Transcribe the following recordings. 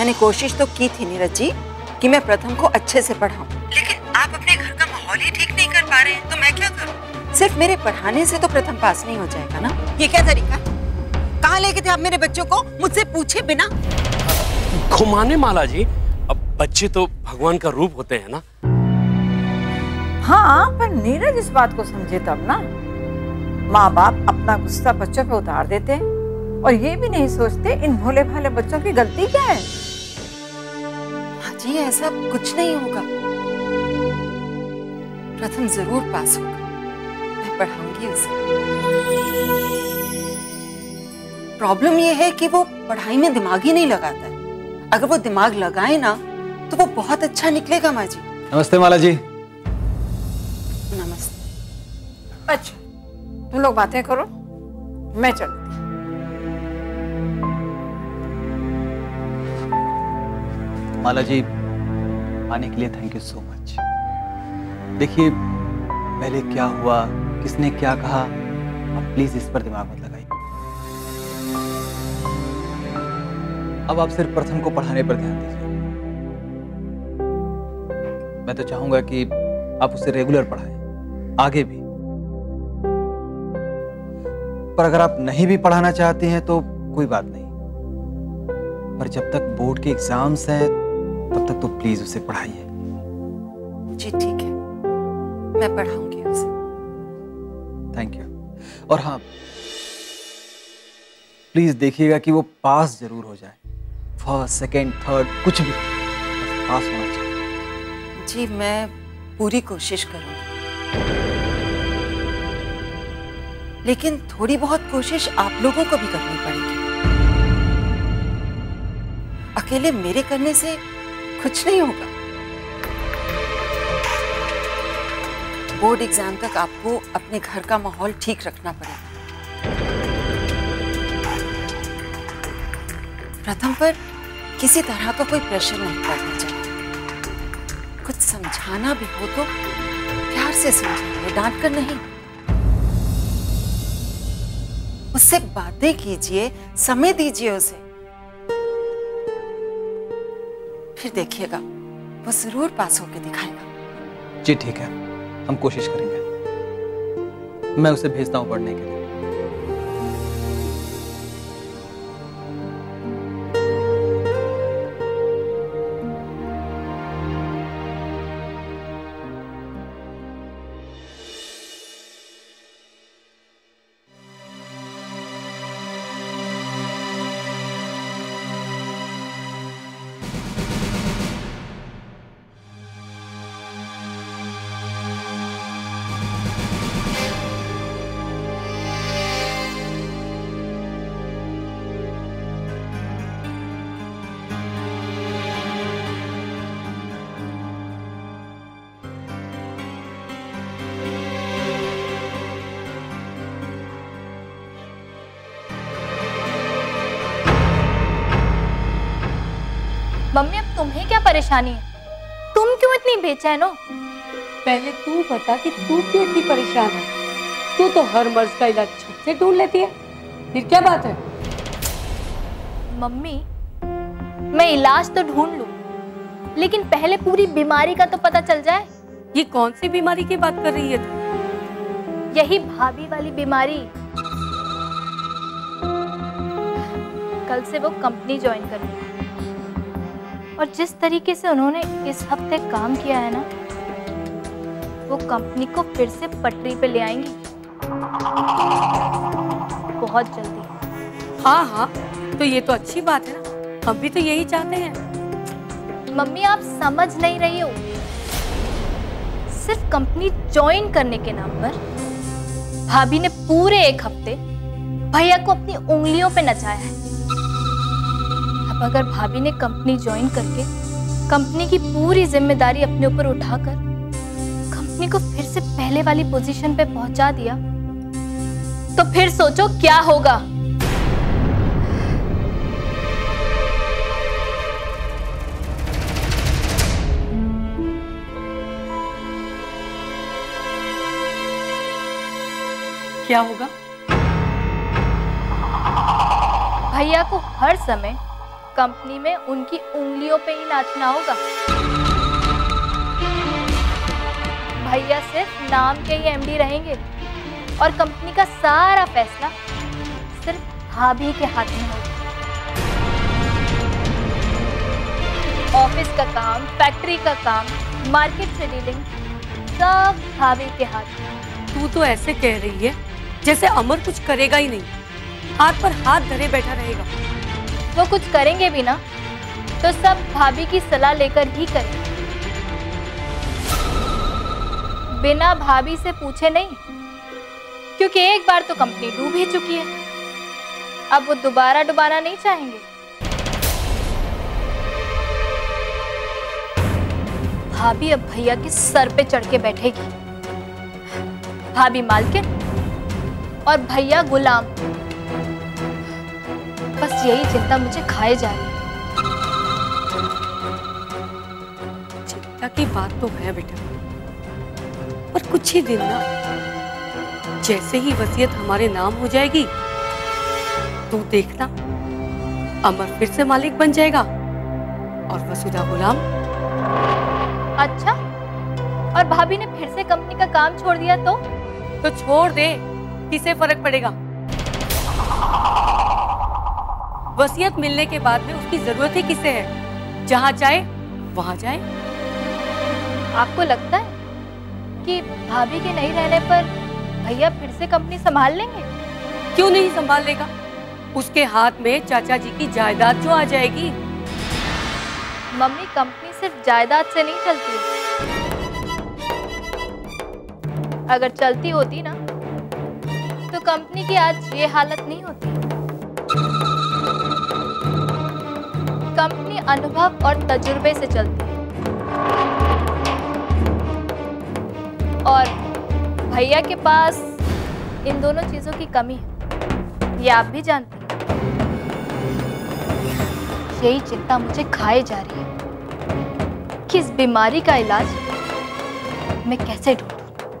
मैंने कोशिश तो की थी नीरज जी कि मैं प्रथम को अच्छे से पढ़ाऊं, लेकिन आप अपने घर का माहौल ही ठीक नहीं कर पा रहे हैं, तो मैं क्या करूं? सिर्फ मेरे पढ़ाने से तो प्रथम पास नहीं हो जाएगा ना। ये क्या तरीका? कहाँ लेके थे आप मेरे बच्चों को मुझसे पूछे बिना? घुमाने माला जी, अब बच्चे तो भगवान का रूप होते हैं ना। हाँ, पर नीरज इस बात को समझे तब ना। माँ बाप अपना गुस्सा बच्चों पे उतार देते हैं और ये भी नहीं सोचते इन भोले भाले बच्चों की गलती क्या है। हाँ जी, ऐसा कुछ नहीं होगा, प्रथम जरूर पास होगा, मैं पढ़ाऊंगी उसे। प्रॉब्लम ये है कि वो पढ़ाई में दिमाग ही नहीं लगाता है। अगर वो दिमाग लगाए ना तो वो बहुत अच्छा निकलेगा। माँ जी नमस्ते। माला जी नमस्ते। अच्छा, तुम लोग बातें करो, मैं चलती। माला जी, आने के लिए थैंक यू सो मच। देखिए, पहले क्या हुआ, किसने क्या कहा, अब प्लीज इस पर दिमाग मत लगाइए। अब आप सिर्फ प्रथम को पढ़ाने पर ध्यान दीजिए। मैं तो चाहूंगा कि आप उसे रेगुलर पढ़ाएं, आगे भी। पर अगर आप नहीं भी पढ़ाना चाहते हैं तो कोई बात नहीं, पर जब तक बोर्ड के एग्जाम्स हैं तब तक तो प्लीज उसे पढ़ाइए। जी ठीक है, मैं पढ़ाऊंगी उसे। Thank you. और हाँ, प्लीज देखिएगा कि वो पास जरूर हो जाए, फर्स्ट सेकंड थर्ड कुछ भी, बस पास होना चाहिए। जी मैं पूरी कोशिश करूंगी, लेकिन थोड़ी बहुत कोशिश आप लोगों को भी करनी पड़ेगी। अकेले मेरे करने से कुछ नहीं होगा। बोर्ड एग्जाम तक आपको अपने घर का माहौल ठीक रखना पड़ेगा। प्रथम पर किसी तरह का कोई प्रेशर नहीं पड़ना चाहिए। कुछ समझाना भी हो तो प्यार से समझाइए, डांट कर नहीं। उससे बातें कीजिए, समय दीजिए उसे, फिर देखिएगा वो जरूर पास होकर दिखाएगा। जी ठीक है, हम कोशिश करेंगे। मैं उसे भेजता हूं पढ़ने के लिए। मम्मी, अब तुम्हें क्या परेशानी है? तुम क्यों इतनी बेचैन हो? पहले तू बता कि तू क्यों इतनी परेशान है? तू तो हर मर्ज का इलाज छत से ढूंढ लेती है, फिर क्या बात है? मम्मी, मैं इलाज तो ढूंढ लूं, लेकिन पहले पूरी बीमारी का तो पता चल जाए। ये कौन सी बीमारी की बात कर रही है तू? यही भाभी वाली बीमारी। कल से वो कंपनी ज्वाइन करेंगे और जिस तरीके से उन्होंने इस हफ्ते काम किया है ना, वो कंपनी को फिर से पटरी पे ले आएंगी बहुत जल्दी। हाँ हाँ, तो ये तो अच्छी बात है ना, हम भी तो यही चाहते हैं। मम्मी, आप समझ नहीं रही हो। सिर्फ कंपनी ज्वाइन करने के नाम पर भाभी ने पूरे एक हफ्ते भैया को अपनी उंगलियों पे नचाया है। अब अगर भाभी ने कंपनी ज्वाइन करके कंपनी की पूरी जिम्मेदारी अपने ऊपर उठाकर कंपनी को फिर से पहले वाली पोजीशन पे पहुंचा दिया, तो फिर सोचो क्या होगा। क्या होगा? भैया को हर समय कंपनी में उनकी उंगलियों पे ही नाचना होगा। भैया सिर्फ नाम के ही एमडी रहेंगे और कंपनी का सारा फैसला सिर्फ भाभी के हाथ में होगा। ऑफिस का काम, फैक्ट्री का काम, मार्केट से डीलिंग, सब भाभी के हाथ में। तू तो ऐसे कह रही है जैसे अमर कुछ करेगा ही नहीं, हाथ पर हाथ धरे बैठा रहेगा। वो कुछ करेंगे भी ना तो सब भाभी की सलाह लेकर ही करेंगे, बिना भाभी से पूछे नहीं, क्योंकि एक बार तो कंपनी डूब ही चुकी है। अब वो दोबारा डुबाना नहीं चाहेंगे। भाभी अब भैया के सर पे चढ़ के बैठेगी। भाभी मालकिन और भैया गुलाम। बस यही चिंता मुझे खाए जा रही है। चिंता की बात तो है बेटा, पर कुछ ही दिन ना, जैसे ही वसीयत हमारे नाम हो जाएगी तू देखना, अमर फिर से मालिक बन जाएगा और वसुधा गुलाम। अच्छा, और भाभी ने फिर से कंपनी का काम छोड़ दिया तो छोड़ दे, किसे फर्क पड़ेगा। वसीयत मिलने के बाद में उसकी जरूरत ही किसे है, जहां चाहे वहां जाए। आपको लगता है कि भाभी के नहीं रहने पर भैया फिर से कंपनी संभाल लेंगे? क्यों नहीं संभाल लेगा, उसके हाथ में चाचा जी की जायदाद जो आ जाएगी। मम्मी, कंपनी सिर्फ जायदाद से नहीं चलती है। अगर चलती होती ना तो कंपनी की आज ये हालत नहीं होती। कंपनी अनुभव और तजुर्बे से चलती है और भैया के पास इन दोनों चीजों की कमी है, ये आप भी जानते हैं। यही चिंता मुझे खाए जा रही है कि इस बीमारी का इलाज मैं कैसे ढूंढूं।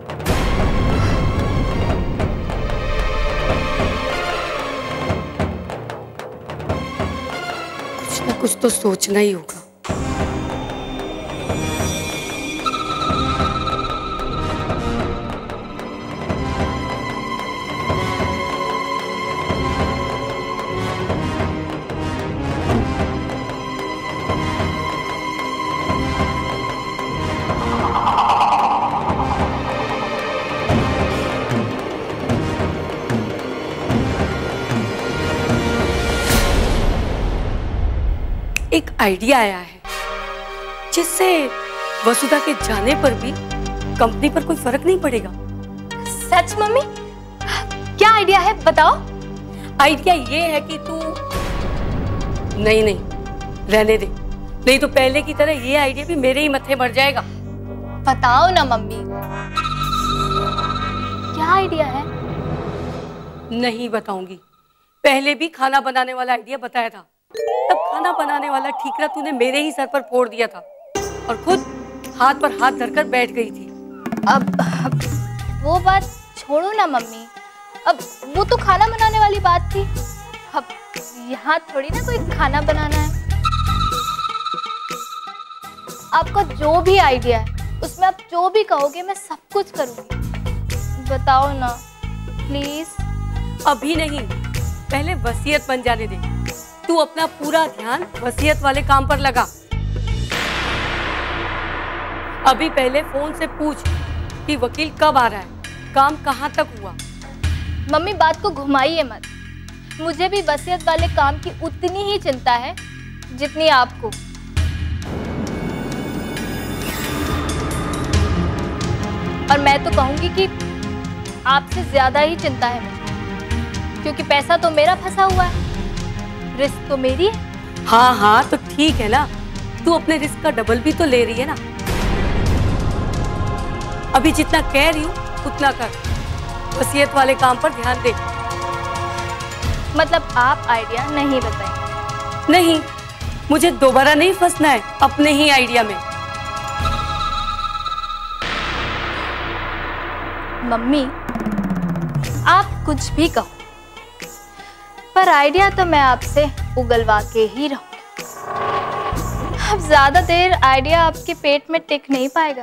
कुछ ना कुछ तो सोचना ही होगा। एक आइडिया आया है जिससे वसुधा के जाने पर भी कंपनी पर कोई फर्क नहीं पड़ेगा। सच मम्मी? क्या आइडिया है, बताओ। आइडिया ये है कि तू नहीं रहने दे, नहीं तो पहले की तरह ये आइडिया भी मेरे ही मत्थे मर जाएगा। बताओ ना मम्मी, क्या आइडिया है? नहीं बताऊंगी। पहले भी खाना बनाने वाला आइडिया बताया था, तब खाना बनाने वाला ठीकरा तूने मेरे ही सर पर फोड़ दिया था और खुद हाथ पर हाथ धरकर बैठ गई थी। अब वो बात छोड़ो ना मम्मी, अब वो तो खाना बनाने वाली बात थी। अब यहाँ थोड़ी ना कोई खाना बनाना है। आपका जो भी आइडिया है उसमें आप जो भी कहोगे मैं सब कुछ करूँगी। बताओ ना प्लीज। अभी नहीं, पहले वसीयत बन जाने दे। तू अपना पूरा ध्यान वसीयत वाले काम पर लगा। अभी पहले फोन से पूछ कि वकील कब आ रहा है, काम कहाँ तक हुआ। मम्मी, बात को घुमाइए मत। मुझे भी वसीयत वाले काम की उतनी ही चिंता है जितनी आपको। और मैं तो कहूंगी कि आपसे ज्यादा ही चिंता है मुझे, क्योंकि पैसा तो मेरा फंसा हुआ है, रिस्क तो मेरी है। हाँ तो ठीक है ना, तू अपने रिस्क का डबल भी तो ले रही है ना। अभी जितना कह रही हूँ उतना कर, वसीयत वाले काम पर ध्यान दे। मतलब आप आइडिया नहीं बताएंगे? नहीं, मुझे दोबारा नहीं फंसना है अपने ही आइडिया में। मम्मी, आप कुछ भी कहो, पर आइडिया तो मैं आपसे उगलवा के ही रहूंगी। अब ज्यादा देर आइडिया आपके पेट में टिक नहीं पाएगा।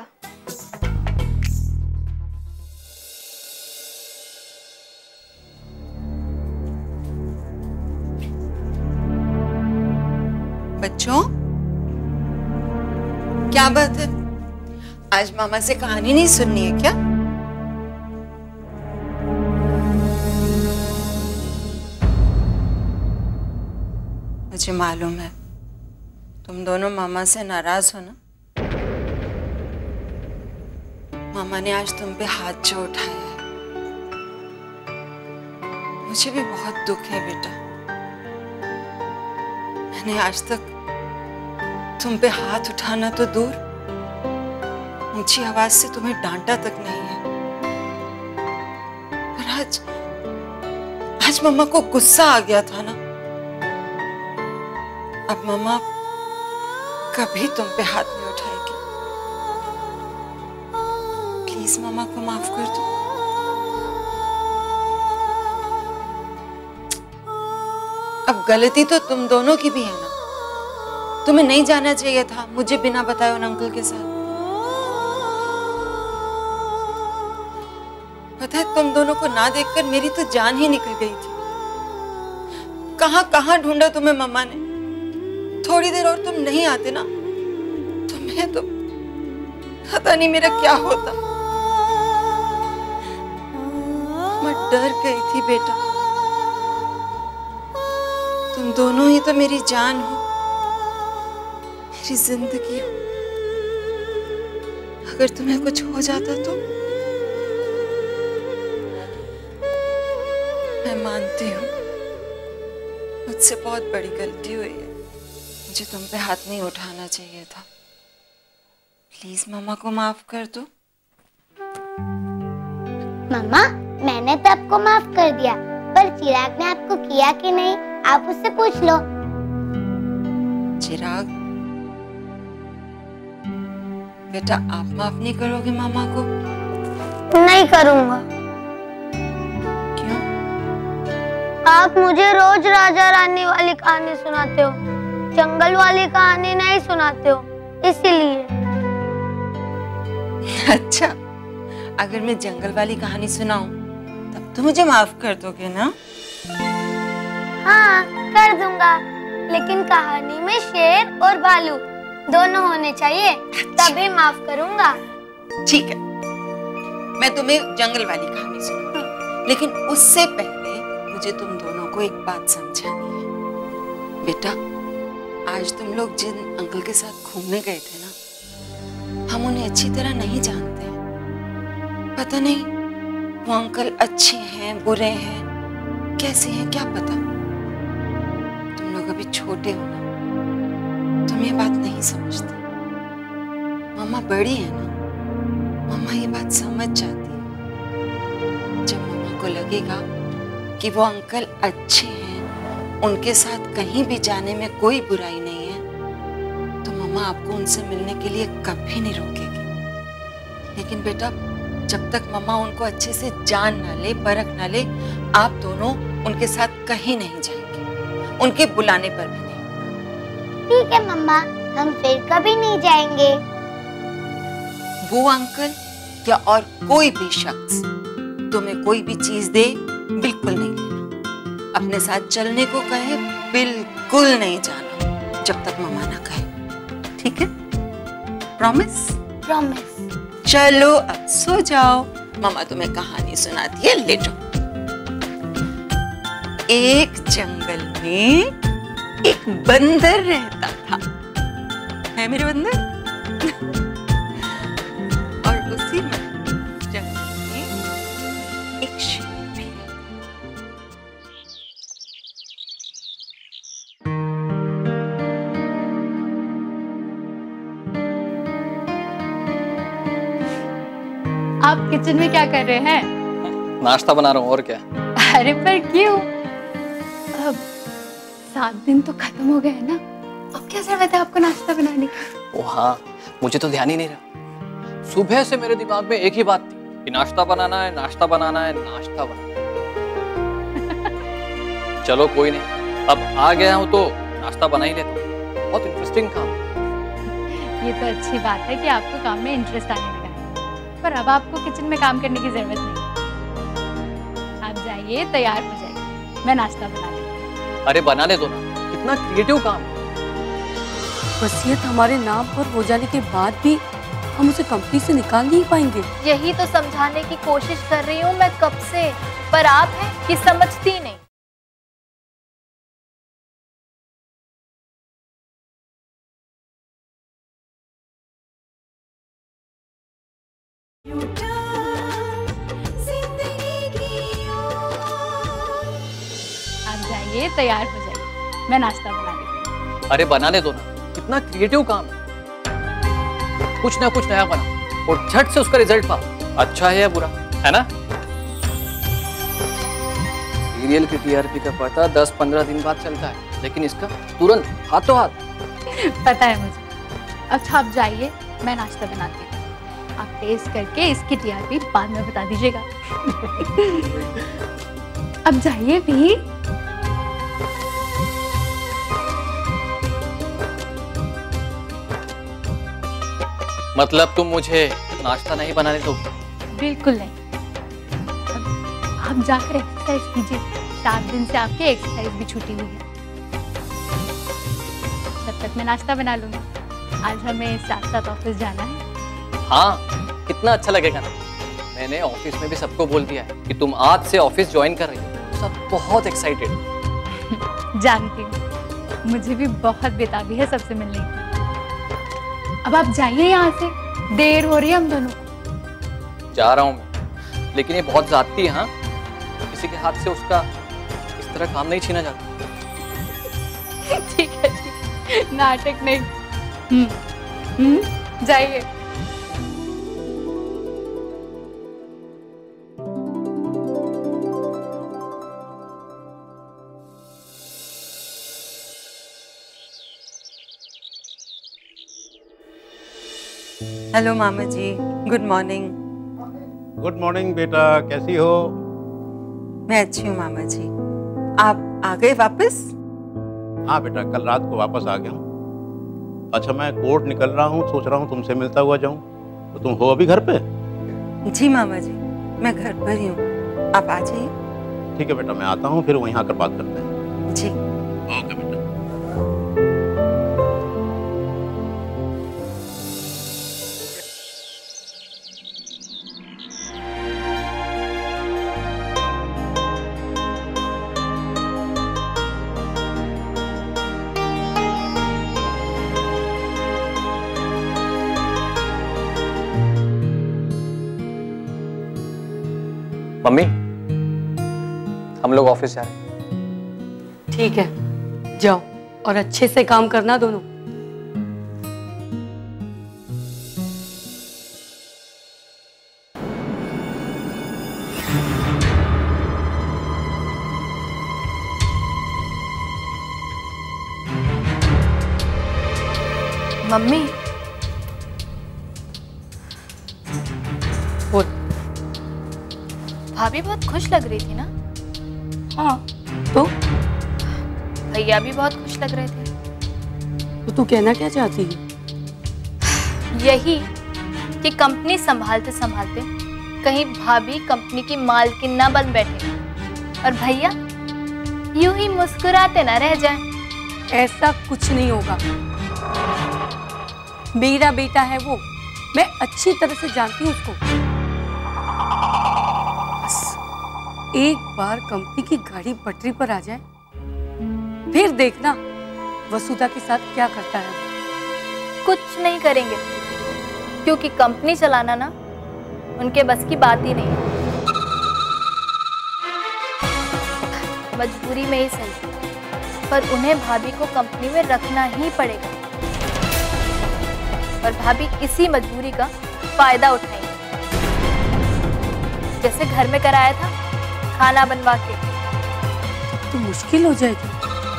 बच्चों, क्या बात है? आज मामा से कहानी नहीं सुननी है क्या? मुझे मालूम है तुम दोनों मामा से नाराज हो ना। मामा ने आज तुम पे हाथ जो उठाया है, मुझे भी बहुत दुख है बेटा। मैंने आज तक तुम पे हाथ उठाना तो दूर, ऊंची आवाज से तुम्हें डांटा तक नहीं है। पर आज मम्मा को गुस्सा आ गया था ना। अब मम्मा कभी तुम पे हाथ नहीं उठाएगी। प्लीज मम्मा को माफ कर दो। अब गलती तो तुम दोनों की भी है ना। तुम्हें नहीं जाना चाहिए था मुझे बिना बताए उन अंकल के साथ। पता है तुम दोनों को ना देखकर मेरी तो जान ही निकल गई थी। कहां कहां ढूंढा तुम्हें मम्मा ने। थोड़ी देर और तुम नहीं आते ना तो मैं तो पता नहीं मेरा क्या होता। मैं डर गई थी बेटा। तुम दोनों ही तो मेरी जान हो, मेरी जिंदगी हो। अगर तुम्हें कुछ हो जाता तो मैं मानती हूँ मुझसे बहुत बड़ी गलती हुई है। मुझे तुम पे हाथ नहीं उठाना चाहिए था। प्लीज मम्मा को माफ कर दो। मम्मा, मैंने तो आपको माफ कर दिया, पर चिराग ने आपको किया कि नहीं आप उससे पूछ लो। चिराग बेटा, आप माफ नहीं करोगे मामा को? नहीं करूँगा। क्यों? आप मुझे रोज राजा रानी वाली कहानी सुनाते हो, जंगल वाली कहानी नहीं सुनाते हो, इसीलिए। अच्छा, अगर मैं जंगल वाली कहानी सुनाऊं तब तो मुझे माफ कर दोगे ना? हाँ, कर दूंगा, लेकिन कहानी में शेर और भालू दोनों होने चाहिए, तभी माफ करूंगा। ठीक है, मैं तुम्हें जंगल वाली कहानी सुनाऊंगी, लेकिन उससे पहले मुझे तुम दोनों को एक बात समझानी है। बेटा, आज तुम लोग जिन अंकल के साथ घूमने गए थे ना, हम उन्हें अच्छी तरह नहीं जानते हैं। पता नहीं वो अंकल अच्छे हैं बुरे हैं, कैसे हैं क्या पता। तुम लोग अभी छोटे हो ना, तुम ये बात नहीं समझते। मम्मा बड़ी है ना, मम्मा ये बात समझ जाती है। जब मम्मा को लगेगा कि वो अंकल अच्छे हैं, उनके साथ कहीं भी जाने में कोई बुराई नहीं है, तो मम्मा आपको उनसे मिलने के लिए कभी नहीं रोकेगी। लेकिन बेटा, जब तक मम्मा उनको अच्छे से जान ना ले, परख ना ले, आप दोनों उनके साथ कहीं नहीं जाएंगे, उनके बुलाने पर भी नहीं। ठीक है मम्मा, हम फिर कभी नहीं जाएंगे। वो अंकल या और कोई भी शख्स तुम्हें कोई भी चीज दे, बिल्कुल नहीं लेना। अपने साथ चलने को कहे, बिल्कुल नहीं जाना जब तक मम्मा ना कहे। ठीक है? प्रॉमिस? प्रॉमिस। चलो अब सो जाओ, मम्मा तुम्हें कहानी सुनाती है, लेटो। एक जंगल में एक बंदर रहता था। है मेरे बंदर? और उसी में जंगल में एक शेर भी रहता। आप किचन में क्या कर रहे हैं? नाश्ता बना रहा हूँ, और क्या। अरे पर क्यों? अब 7 दिन तो खत्म हो गए हैं ना, अब क्या जरूरत है आपको नाश्ता बनाने की? ओ हाँ, मुझे तो ध्यान ही नहीं रहा। सुबह से मेरे दिमाग में एक ही बात थी कि नाश्ता बनाना है, नाश्ता बनाना है, नाश्ता बनाना है। चलो कोई नहीं, अब आ गया हूँ तो नाश्ता बना ही लेता हूँ। बहुत इंटरेस्टिंग काम। ये तो अच्छी बात है कि आपको काम में इंटरेस्ट आने लगा है, पर अब आपको किचन में काम करने की जरूरत नहीं। आप जाइए, तैयार हो जाइए, मैं नाश्ता बना लेती हूँ। अरे बनाने दो ना, कितना क्रिएटिव काम है। वसीयत हमारे नाम पर हो जाने के बाद भी हम उसे कंपनी से निकाल नहीं पाएंगे। यही तो समझाने की कोशिश कर रही हूँ मैं कब से, पर आप हैं कि समझती नहीं। आप जाइए, तैयार हो जाइए, मैं नाश्ता बना लेती हूँ। अरे बनाने दो ना, कितना क्रिएटिव काम है। कुछ ना कुछ नया बना और झट से उसका रिजल्ट पाओ, अच्छा है या बुरा, है ना? सीरियल की टीआरपी का पता 10-15 दिन बाद चलता है, लेकिन इसका तुरंत हाथों हाथ। पता है मुझे। अच्छा आप जाइए, मैं नाश्ता बनाती हूँ। आप टेस्ट करके इसकी टीआरपी बाद में बता दीजिएगा। अब जाइए भी। मतलब तुम मुझे नाश्ता नहीं बनाने दोगे? बिल्कुल नहीं। आप जाकर एक्सरसाइज कीजिए, 7 दिन से आपकी एक्सरसाइज भी छूटी हुई है। तब तक मैं नाश्ता बना लूंगी। आज हमें साथ साथ ऑफिस जाना है। हाँ, कितना अच्छा लगेगा ना। मैंने ऑफिस में भी सबको बोल दिया है कि तुम आज से ऑफिस ज्वाइन कर रही हो। सब बहुत एक्साइटेड। जानती हूँ, मुझे भी बहुत बेताबी है सबसे मिलने की। अब आप जाइए यहाँ से, देर हो रही है हम दोनों को। जा रहा हूँ मैं, लेकिन ये बहुत ज्यादती है। हाँ, किसी के हाथ से उसका इस तरह काम नहीं छीना जाता। ठीक है, नाटक नहीं। जाइए। हेलो मामा जी, गुड मॉर्निंग। गुड मॉर्निंग बेटा, कैसी हो? मैं अच्छी हूँ मामा जी। आप आ गए वापस? हाँ बेटा, कल रात को वापस आ गया हूँ। अच्छा, मैं कोर्ट निकल रहा हूँ, सोच रहा हूँ तुमसे मिलता हुआ जाऊँ। तो तुम हो अभी घर पे? जी मामा जी, मैं घर पर ही हूँ, आप आ जाइए। ठीक है बेटा, मैं आता हूँ, फिर वहीं आकर बात करते हैं। जी ओके बेटा। मम्मी, हम लोग ऑफिस जा रहे हैं। ठीक है, जाओ और अच्छे से काम करना दोनों। मम्मी, बोल। भाभी बहुत खुश लग रही थी ना? हाँ, तो भैया भी बहुत खुश लग रहे थे। तू कहना क्या चाहती है? यही कि कंपनी संभालते संभालते कहीं भाभी कंपनी की मालकिन ना बन बैठे और भैया यूं ही मुस्कुराते ना रह जाएं। ऐसा कुछ नहीं होगा। मेरा बेटा है वो, मैं अच्छी तरह से जानती हूँ उसको। बस एक बार कंपनी की गाड़ी पटरी पर आ जाए, फिर देखना वसुधा के साथ क्या करता है। कुछ नहीं करेंगे, क्योंकि कंपनी चलाना ना उनके बस की बात ही नहीं है। मजबूरी में ही सही, पर उन्हें भाभी को कंपनी में रखना ही पड़ेगा और भाभी इसी मजबूरी का फायदा उठाएंगे। जैसे घर में कराया था खाना बनवा के। तो मुश्किल हो जाएगी।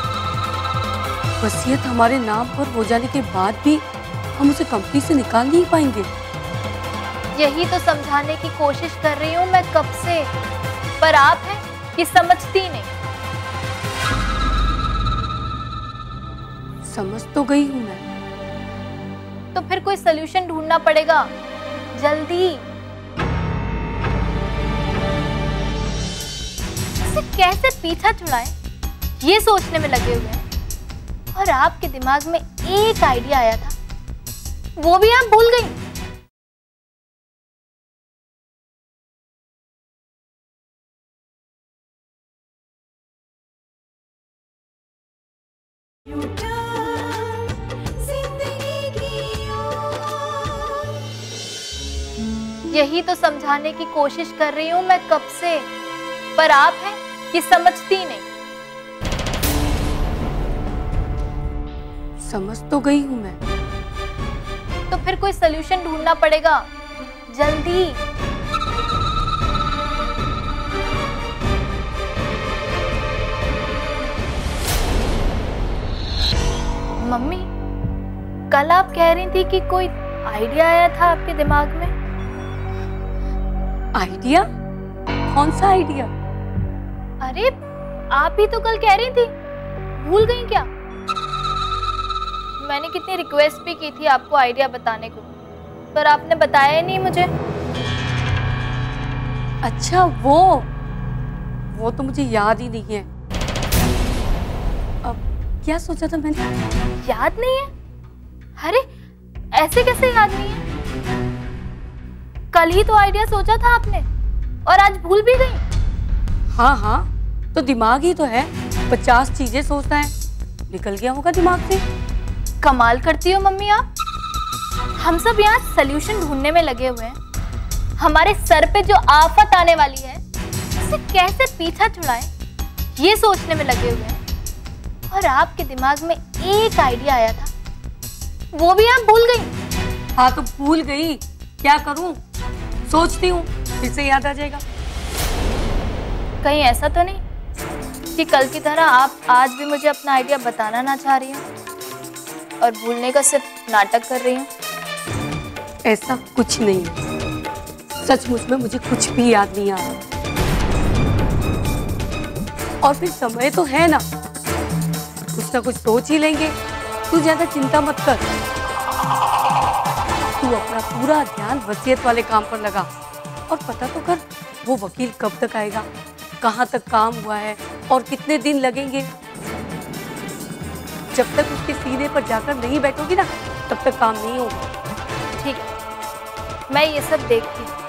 वसीयत हमारे नाम पर हो जाने के बाद भी हम उसे कंपनी से निकाल नहीं पाएंगे। यही तो समझाने की कोशिश कर रही हूँ मैं कब से, पर आप हैं कि समझती नहीं। समझ तो गई हूँ मैं। तो फिर कोई सलूशन ढूंढना पड़ेगा, जल्दी। इसे कैसे पीछा छुड़ाएं, ये सोचने में लगे हुए हैं। और आपके दिमाग में एक आइडिया आया था, वो भी आप भूल गई। यही तो समझाने की कोशिश कर रही हूं मैं कब से, पर आप हैं कि समझती नहीं। समझ तो गई हूं मैं। तो फिर कोई सलूशन ढूंढना पड़ेगा, जल्दी। मम्मी, कल आप कह रही थी कि कोई आइडिया आया था आपके दिमाग में। आइडिया? कौन सा आइडिया? अरे आप ही तो कल कह रही थी, भूल गई क्या? मैंने कितनी रिक्वेस्ट भी की थी आपको आइडिया बताने को, पर आपने बताया ही नहीं मुझे। अच्छा, वो तो मुझे याद ही नहीं है। अब क्या सोचा था मैंने? याद नहीं है? अरे ऐसे कैसे याद नहीं है? कल ही तो आइडिया सोचा था आपने और आज भूल भी गई। हाँ, तो दिमाग ही तो है, 50 चीजें सोचता है, निकल गया होगा दिमाग से। कमाल करती हो मम्मी आप। हम सब यहाँ सल्यूशन ढूंढने में लगे हुए हैं। हमारे सर पे जो आफत आने वाली है, उसे कैसे पीछा छुड़ाएं, ये सोचने में लगे हुए हैं। और आपके दिमाग में एक आइडिया आया था, वो भी आप भूल गई। हाँ तो भूल गई, क्या करूं? सोचती हूँ फिर से याद आ जाएगा। कहीं ऐसा तो नहीं कि कल की तरह आप आज भी मुझे अपना आइडिया बताना ना चाह रही हो और भूलने का सिर्फ नाटक कर रही हूँ? ऐसा कुछ नहीं, सचमुच में मुझे कुछ भी याद नहीं आ रहा। और फिर समय तो है ना, कुछ ना कुछ सोच ही लेंगे। तू ज्यादा चिंता मत कर, तू अपना पूरा ध्यान वसीयत वाले काम पर लगा और पता तो कर वो वकील कब तक आएगा, कहाँ तक काम हुआ है और कितने दिन लगेंगे। जब तक उसके सीने पर जाकर नहीं बैठोगी ना, तब तक काम नहीं होगा। ठीक है, मैं ये सब देखती हूँ,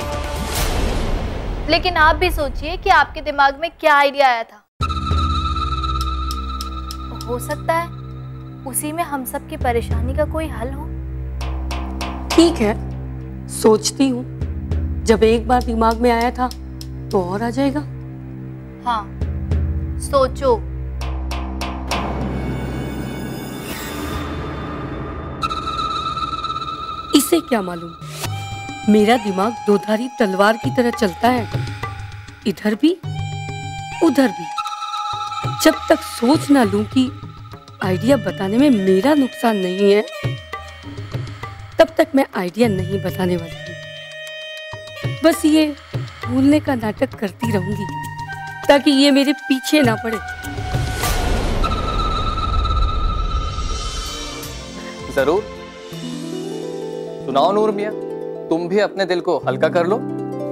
लेकिन आप भी सोचिए कि आपके दिमाग में क्या आइडिया आया था। हो सकता है उसी में हम सब की परेशानी का कोई हल हो। ठीक है, सोचती हूँ। जब एक बार दिमाग में आया था तो और आ जाएगा। हाँ, सोचो। इसे क्या मालूम, मेरा दिमाग दोधारी तलवार की तरह चलता है, इधर भी उधर भी। जब तक सोच ना लूं कि आइडिया बताने में मेरा नुकसान नहीं है, तब तक मैं आइडिया नहीं बताने वाली हूँ। बस ये भूलने का नाटक करती रहूंगी ताकि ये मेरे पीछे ना पड़े। जरूर सुनाओ नूर मियां, तुम भी अपने दिल को हल्का कर लो।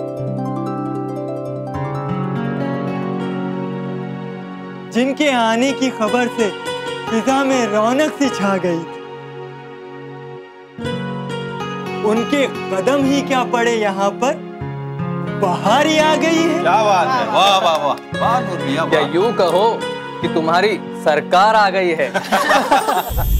जिनके आने की खबर से फिजा में रौनक सी छा गई थी, उनके कदम ही क्या पड़े यहाँ पर, बाहर ही आ गई है। क्या बात है, वाह वाह वाह वाह नूर मियां। या यूं कहो कि तुम्हारी सरकार आ गई है।